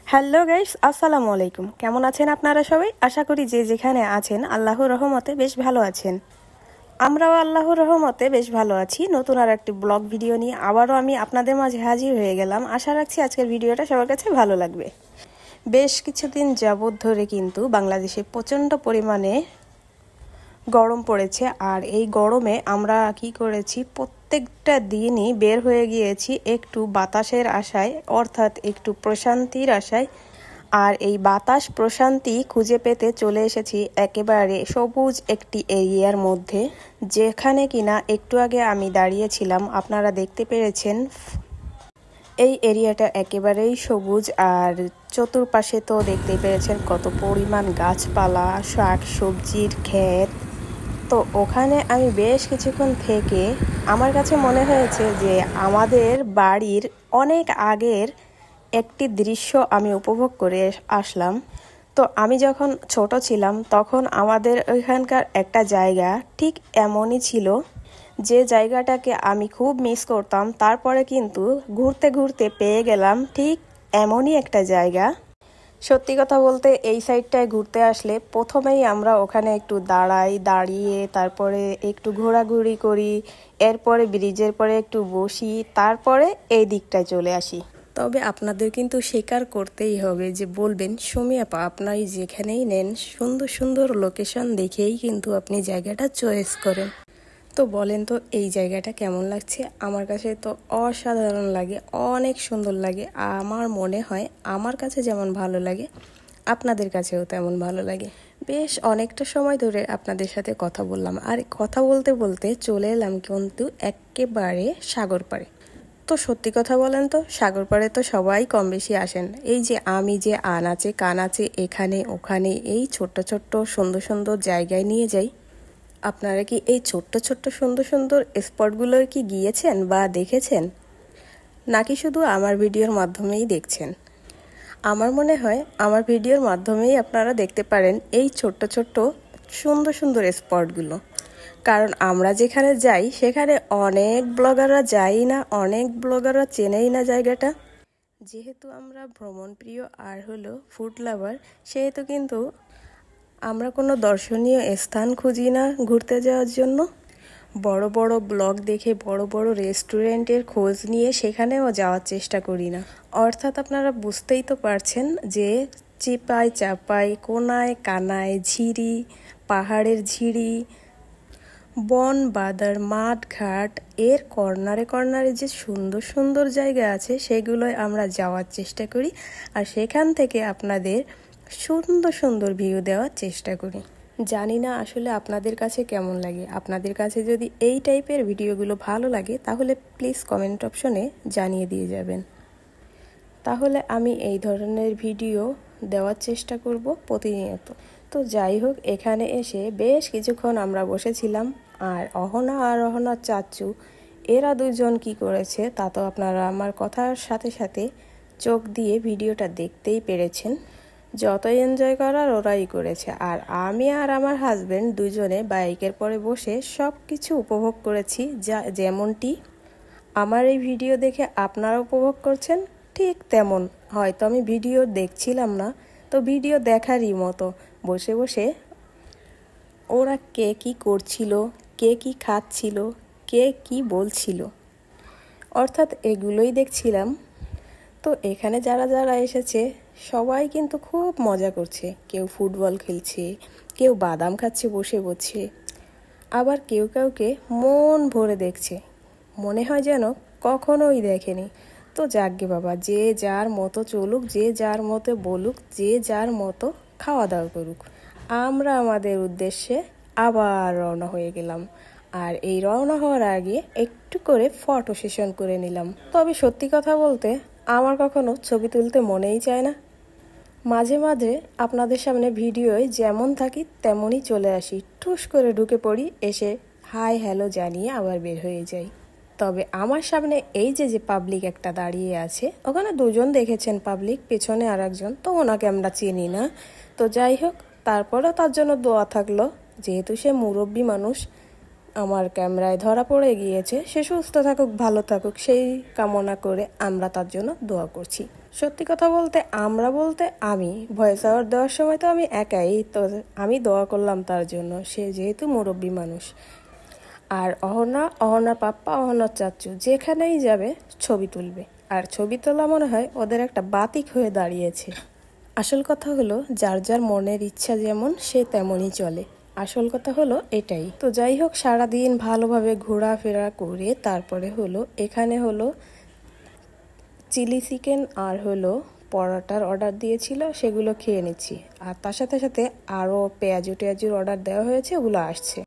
Hello guys, আসসালামু আলাইকুম। কেমন আছেন আপনারা সবাই? আশা করি যে যেখানে আছেন আল্লাহর রহমতে বেশ ভালো আছেন। আমরাও আল্লাহর রহমতে বেশ ভালো আছি। নতুন আর একটি ব্লগ ভিডিও নিয়ে আবারও আমি আপনাদের মাঝে হাজির হয়ে গেলাম। আশা রাখছি আজকের ভিডিওটা সবার কাছে ভালো লাগবে। বেশ কিছুদিন যাবৎ ধরে কিন্তু বাংলাদেশে প্রচণ্ড পরিমাণে গরম পড়েছে, আর এই গরমে আমরা কি করেছি, প্রত্যেকটা দিনই বের হয়ে গিয়েছি একটু বাতাসের আশায়, অর্থাৎ একটু প্রশান্তির আশায়। আর এই বাতাস প্রশান্তি খুঁজে পেতে চলে এসেছি একেবারে সবুজ একটি এরিয়ার মধ্যে, যেখানে কিনা একটু আগে আমি দাঁড়িয়েছিলাম। আপনারা দেখতে পেরেছেন এই এরিয়াটা একেবারেই সবুজ, আর চতুর্পাশে তো দেখতেই পেরেছেন কত পরিমাণ গাছপালা, শাক সবজির ক্ষেত। তো ওখানে আমি বেশ কিছুক্ষণ থেকে আমার কাছে মনে হয়েছে যে আমাদের বাড়ির অনেক আগের একটি দৃশ্য আমি উপভোগ করে আসলাম। তো আমি যখন ছোট ছিলাম তখন আমাদের ওইখানকার একটা জায়গা ঠিক এমনই ছিল, যে জায়গাটাকে আমি খুব মিস করতাম। তারপরে কিন্তু ঘুরতে ঘুরতে পেয়ে গেলাম ঠিক এমনই একটা জায়গা। সত্যি কথা বলতে এই সাইডটায় ঘুরতে আসলে প্রথমেই আমরা ওখানে একটু দাঁড়িয়ে তারপরে একটু ঘোরাঘুরি করি, এরপরে ব্রিজের পরে একটু বসি, তারপরে এই দিকটায় চলে আসি। তবে আপনাদের কিন্তু স্বীকার করতেই হবে যে বলবেন, সুমি আপা আপনারা যেখানেই নেন সুন্দর সুন্দর লোকেশন দেখেই কিন্তু আপনি জায়গাটা চয়েস করেন। তো বলেন তো এই জায়গাটা কেমন লাগছে? আমার কাছে তো অসাধারণ লাগে, অনেক সুন্দর লাগে। আমার মনে হয় আমার কাছে যেমন ভালো লাগে আপনাদের কাছেও তেমন ভালো লাগে। বেশ অনেকটা সময় ধরে আপনাদের সাথে কথা বললাম, আর কথা বলতে বলতে চলে এলাম কিন্তু একেবারে সাগর পাড়ে। তো সত্যি কথা বলেন তো, সাগর পাড়ে তো সবাই কম বেশি আসেন। এই যে আমি যে আনাচে কানাচে এখানে ওখানে এই ছোট্ট ছোট্ট সুন্দর সুন্দর জায়গায় নিয়ে যাই, আপনারা কি এই ছোট্ট ছোট্ট সুন্দর সুন্দর স্পটগুলোর কি গিয়েছেন বা দেখেছেন, নাকি শুধু আমার ভিডিওর মাধ্যমেই দেখছেন? আমার মনে হয় আমার ভিডিওর মাধ্যমেই আপনারা দেখতে পারেন এই ছোট্ট ছোট্ট সুন্দর সুন্দর স্পটগুলো। কারণ আমরা যেখানে যাই সেখানে অনেক ব্লগাররা যাই না, অনেক ব্লগাররা চেনেই না জায়গাটা। যেহেতু আমরা ভ্রমণ প্রিয় আর হলো ফুড লাভার, সেহেতু কিন্তু আমরা কোনো দর্শনীয় স্থান খুঁজি না ঘুরতে যাওয়ার জন্য। বড় বড় ব্লগ দেখে বড় বড় রেস্টুরেন্টের খোঁজ নিয়ে সেখানেও যাওয়ার চেষ্টা করি না। অর্থাৎ আপনারা বুঝতেই তো পারছেন যে চিপায় চাপায় কোনায় কানায় ঝিরি, পাহাড়ের ঝিরি, বন বাদার মাঠ ঘাট এর কর্নারে কর্নারে যে সুন্দর সুন্দর জায়গা আছে সেগুলোয় আমরা যাওয়ার চেষ্টা করি, আর সেখান থেকে আপনাদের সুন্দর সুন্দর ভিউ দেওয়ার চেষ্টা করি। জানি না আসলে আপনাদের কাছে কেমন লাগে। আপনাদের কাছে যদি এই টাইপের ভিডিওগুলো ভালো লাগে তাহলে প্লিজ কমেন্ট অপশনে জানিয়ে দিয়ে যাবেন। তাহলে আমি এই ধরনের ভিডিও দেওয়ার চেষ্টা করব প্রতিনিয়ত। তো যাই হোক, এখানে এসে বেশ কিছুক্ষণ আমরা বসেছিলাম, আর অহনার চাচু এরা দুজন কি করেছে তা তো আপনারা আমার কথার সাথে সাথে চোখ দিয়ে ভিডিওটা দেখতেই পেরেছেন। যত এনজয় করার ওরাই করেছে, আর আমি আর আমার হাজবেন্ড দুজনে বাইকের পরে বসে সব কিছু উপভোগ করেছি, যেমনটি আমার এই ভিডিও দেখে আপনারা উপভোগ করছেন ঠিক তেমন। হয়তো আমি ভিডিও দেখছিলাম না, তো ভিডিও দেখারই মতো বসে বসে ওরা কে কি করছিল, কে কি খাচ্ছিল, কে কি বলছিল, অর্থাৎ এগুলোই দেখছিলাম। তো এখানে যারা যারা এসেছে সবাই কিন্তু খুব মজা করছে। কেউ ফুটবল খেলছে, কেউ বাদাম খাচ্ছে বসে বসে, আবার কেউ কাউকে মন ভরে দেখছে, মনে হয় যেন কখনোই দেখেনি। তো যাকগে বাবা, যে যার মতো চলুক, যে যার মতো বলুক, যে যার মতো খাওয়া দাওয়া করুক। আমরা আমাদের উদ্দেশ্যে আবার রওনা হয়ে গেলাম, আর এই রওনা হওয়ার আগে একটু করে ফটো সেশন করে নিলাম। তবে সত্যি কথা বলতে আমার কখনো ছবি তুলতে মনেই চায় না। মাঝে মাঝে আপনাদের সামনে ভিডিওয় যেমন থাকি তেমনই চলে আসি, ঠুস করে ঢুকে পড়ি, এসে হাই হ্যালো জানিয়ে আবার বের হয়ে যাই। তবে আমার সামনে এই যে পাবলিক একটা দাঁড়িয়ে আছে, ওখানে দুজন দেখেছেন পাবলিক, পেছনে আর একজন, তো ওনাকে আমরা চিনি না। তো যাই হোক, তারপরেও তার জন্য দোয়া থাকলো, যেহেতু সে মুরব্বী মানুষ, আমার ক্যামেরায় ধরা পড়ে গিয়েছে, সে সুস্থ থাকুক, ভালো থাকুক, সেই কামনা করে আমরা তার জন্য দোয়া করছি। সত্যি কথা বলতে আমরা বলতে আমি ভয়েস ওভার দেওয়ার সময় তো আমি একাই, তো আমি দোয়া করলাম তার জন্য, সে যেহেতু মুরব্বী মানুষ। আর অহনার পাপ্পা, অহনার চাচু যেখানেই যাবে ছবি তুলবে, আর ছবি তোলা মনে হয় ওদের একটা বাতিক হয়ে দাঁড়িয়েছে। আসল কথা হলো যার যার মনের ইচ্ছা যেমন সে তেমনই চলে, আসল কথা হলো এটাই। তো যাই হোক, সারাদিন ভালোভাবে ঘোরাফেরা করে তারপরে হলো এখানে হলো চিলি চিকেন আর হলো পরোটার অর্ডার দিয়েছিল, সেগুলো খেয়ে নিচ্ছি। আর তার সাথে সাথে আরও পেঁয়াজু টেয়াজুর অর্ডার দেওয়া হয়েছে, ওগুলো আসছে।